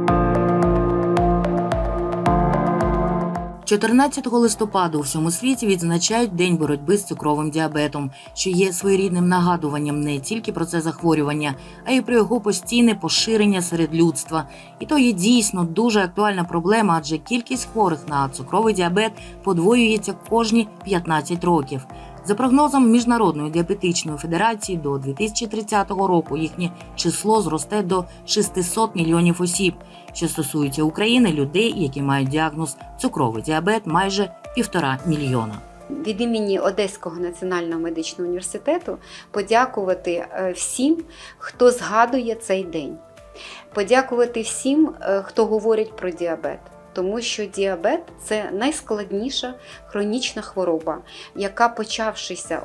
14 листопада у всьому світі відзначають День боротьби з цукровим діабетом, що є своєрідним нагадуванням не тільки про це захворювання, а й про його постійне поширення серед людства. І то є дійсно дуже актуальна проблема, адже кількість хворих на цукровий діабет подвоюється кожні 15 років. За прогнозом Міжнародної діабетичної федерації, до 2030 року їхнє число зросте до 600 мільйонів осіб. Що стосується України, людей, які мають діагноз цукровий діабет, майже 1,5 мільйона. Від імені Одеського національного медичного університету подякувати всім, хто згадує цей день. Подякувати всім, хто говорить про діабет. Тому що діабет – це найскладніша хронічна хвороба, яка, почавшися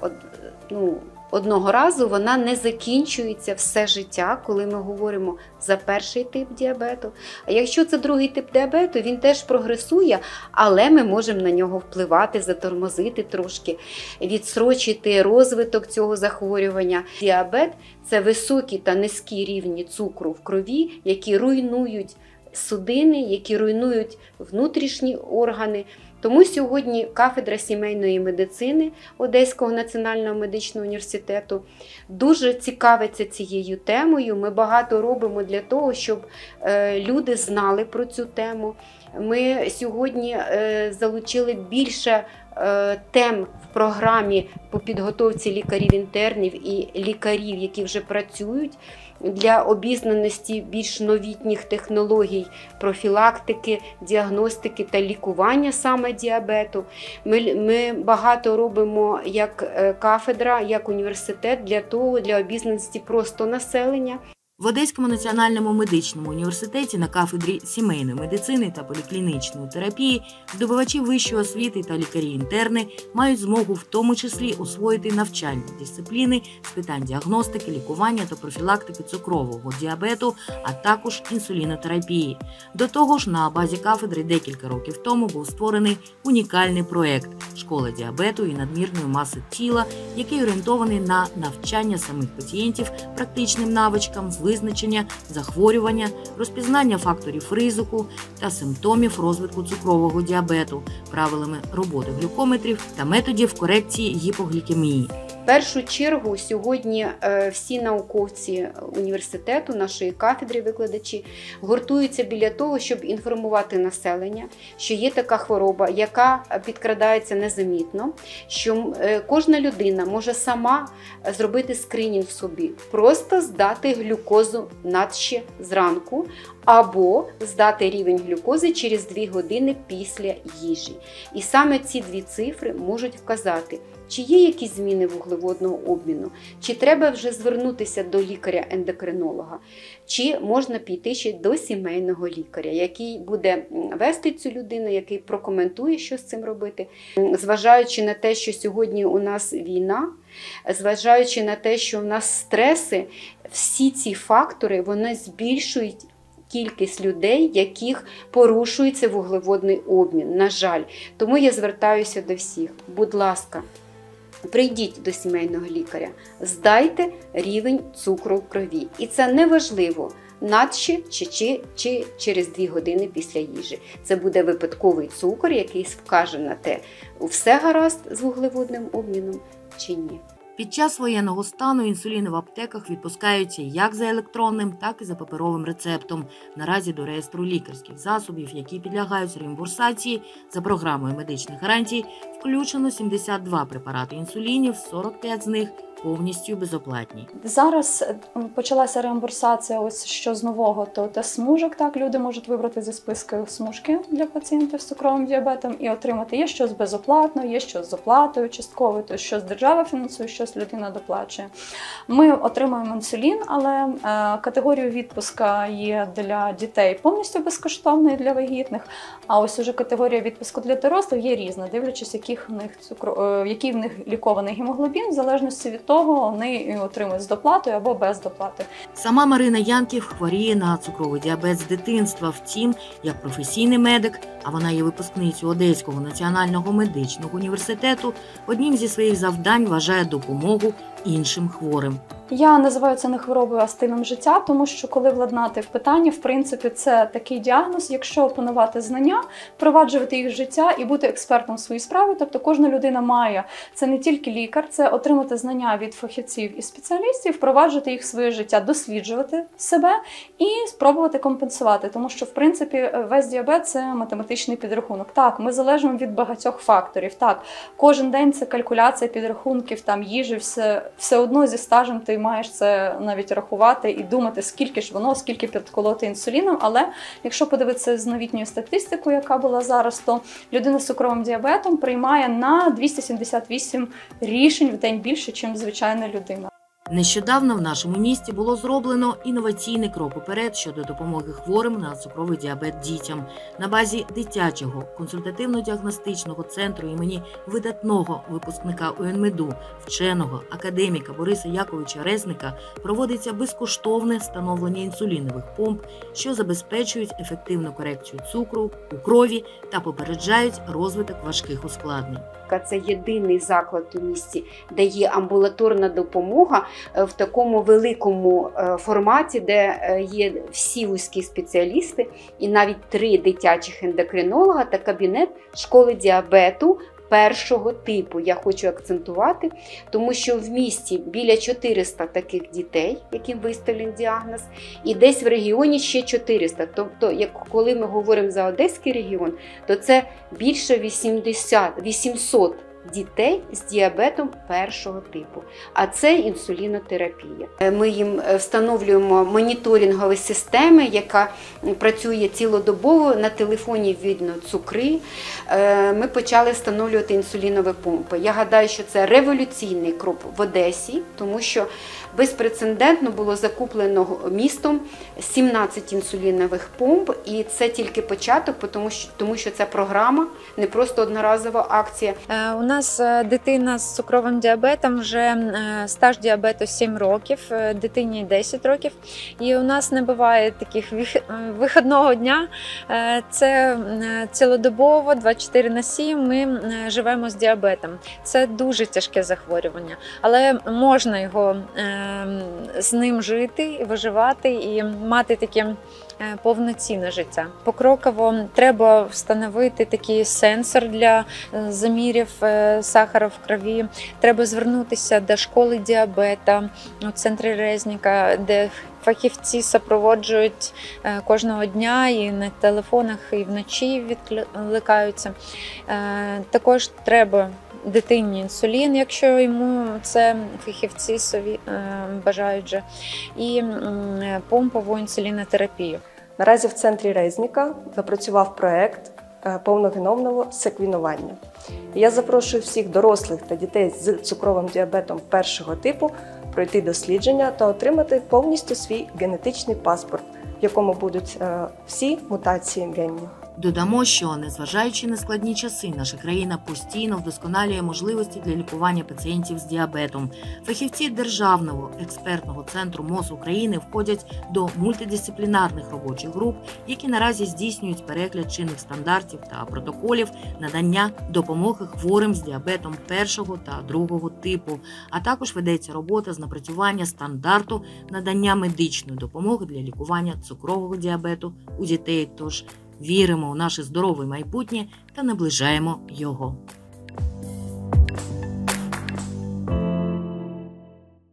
одного разу, вона не закінчується все життя, коли ми говоримо за перший тип діабету. А якщо це другий тип діабету, він теж прогресує, але ми можемо на нього впливати, затормозити трошки, відстрочити розвиток цього захворювання. Діабет – це високі та низькі рівні цукру в крові, які руйнують судини, які руйнують внутрішні органи. Тому сьогодні кафедра сімейної медицини Одеського національного медичного університету дуже цікавиться цією темою. Ми багато робимо для того, щоб люди знали про цю тему. Ми сьогодні залучили більше тем в програмі по підготовці лікарів-інтернів і лікарів, які вже працюють, для обізнаності більш новітніх технологій профілактики, діагностики та лікування саме діабету. Ми багато робимо як кафедра, як університет для обізнаності просто населення. В Одеському національному медичному університеті на кафедрі сімейної медицини та поліклінічної терапії здобувачі вищої освіти та лікарі-інтерни мають змогу в тому числі освоїти навчальні дисципліни з питань діагностики, лікування та профілактики цукрового діабету, а також інсулінотерапії. До того ж, на базі кафедри декілька років тому був створений унікальний проєкт «Школа діабету і надмірної маси тіла», який орієнтований на навчання самих пацієнтів практичним навичкам з визначення захворювання, розпізнання факторів ризику та симптомів розвитку цукрового діабету, правилами роботи глюкометрів та методів корекції гіпоглікемії. В першу чергу сьогодні всі науковці університету, нашої кафедри, викладачі, гуртуються біля того, щоб інформувати населення, що є така хвороба, яка підкрадається незамітно, що кожна людина може сама зробити скринінг в собі, просто здати глюкозу надще зранку, або здати рівень глюкози через 2 години після їжі. І саме ці дві цифри можуть вказати, чи є якісь зміни вуглеводного обміну, чи треба вже звернутися до лікаря-ендокринолога, чи можна піти ще до сімейного лікаря, який буде вести цю людину, який прокоментує, що з цим робити. Зважаючи на те, що сьогодні у нас війна, зважаючи на те, що у нас стреси, всі ці фактори, вони збільшують кількість людей, яких порушується вуглеводний обмін, на жаль. Тому я звертаюся до всіх. Будь ласка, прийдіть до сімейного лікаря, здайте рівень цукру в крові. І це не важливо, надще чи через 2 години після їжі. Це буде випадковий цукор, який вкаже на те, все гаразд з вуглеводним обміном чи ні. Під час воєнного стану інсуліни в аптеках відпускаються як за електронним, так і за паперовим рецептом. Наразі до реєстру лікарських засобів, які підлягають реімбурсації за програмою медичних гарантій, включено 72 препарати інсулінів, 45 з них повністю безоплатні. Зараз почалася реімбурсація, ось що з нового, то тест-смужок, так, люди можуть вибрати зі списку смужки для пацієнтів з цукровим діабетом і отримати. Є щось безоплатно, є щось з оплатою частково, то щось держава фінансує, щось людина доплачує. Ми отримуємо інсулін, але категорію відпуска є для дітей повністю безкоштовно і для вагітних, а ось уже категорія відпуску для дорослих є різна, дивлячись, який в них лікований гемоглобін, в залежності від того, вони отримують з доплатою або без доплати. Сама Марина Янків хворіє на цукровий діабет з дитинства. Втім, як професійний медик, а вона є випускницею Одеського національного медичного університету, одним зі своїх завдань вважає допомогу іншим хворим. Я називаю це не хворобою, а стилем життя, тому що коли владнати в питанні, в принципі, це такий діагноз, якщо опанувати знання, впроваджувати їх в життя і бути експертом в своїй справі. Тобто кожна людина має, це не тільки лікар, це отримати знання від фахівців і спеціалістів, впроваджувати їх в своє життя, досліджувати себе і спробувати компенсувати. Тому що, в принципі, весь діабет – це математичний підрахунок. Так, ми залежимо від багатьох факторів. Так, кожен день це калькуляція підрахунків, там їжі, все одно зі стажем ти маєш це навіть рахувати і думати, скільки ж воно, скільки підколоти інсуліном. Але якщо подивитися з новітньою статистикою, яка була зараз, то людина з цукровим діабетом приймає на 278 рішень в день більше, ніж звичайна людина. Нещодавно в нашому місті було зроблено інноваційний крок уперед щодо допомоги хворим на цукровий діабет дітям. На базі дитячого консультативно-діагностичного центру імені видатного випускника УНМЕДу, вченого академіка Бориса Яковича Резника проводиться безкоштовне встановлення інсулінових помп, що забезпечують ефективну корекцію цукру у крові та попереджають розвиток важких ускладнень. Це єдиний заклад у місті, де є амбулаторна допомога в такому великому форматі, де є всі вузькі спеціалісти і навіть 3 дитячих ендокринолога та кабінет школи діабету першого типу. Я хочу акцентувати, тому що в місті біля 400 таких дітей, яким виставлений діагноз, і десь в регіоні ще 400. Тобто, коли ми говоримо за Одеський регіон, то це більше 800 дітей з діабетом першого типу, а це інсулінотерапія. Ми їм встановлюємо моніторингові системи, яка працює цілодобово, на телефоні видно цукри. Ми почали встановлювати інсулінові помпи. Я гадаю, що це революційний крок в Одесі, тому що безпрецедентно було закуплено містом 17 інсулінових помп, і це тільки початок, тому що це програма, не просто одноразова акція. У нас дитина з цукровим діабетом, вже стаж діабету 7 років, дитині 10 років. І у нас не буває таких вихідного дня. Це цілодобово, 24/7 ми живемо з діабетом. Це дуже тяжке захворювання, але можна його з ним жити, виживати і мати таке повноцінне життя. Покроково треба встановити такий сенсор для замірів сахару в крові. Треба звернутися до школи діабета у центрі Резника, де фахівці супроводжують кожного дня і на телефонах, і вночі відкликаються. Також треба дитині інсулін, якщо йому це фахівці бажають же, і помпову інсулінотерапію. Наразі в центрі Резника запрацював проект повногеномного секвінування. Я запрошую всіх дорослих та дітей з цукровим діабетом першого типу пройти дослідження та отримати повністю свій генетичний паспорт, в якому будуть всі мутації генні. Додамо, що, незважаючи на складні часи, наша країна постійно вдосконалює можливості для лікування пацієнтів з діабетом. Фахівці Державного експертного центру МОЗ України входять до мультидисциплінарних робочих груп, які наразі здійснюють перегляд чинних стандартів та протоколів надання допомоги хворим з діабетом першого та другого типу, а також ведеться робота з напрацювання стандарту надання медичної допомоги для лікування цукрового діабету у дітей. Тож віримо у наше здорове майбутнє та наближаємо його.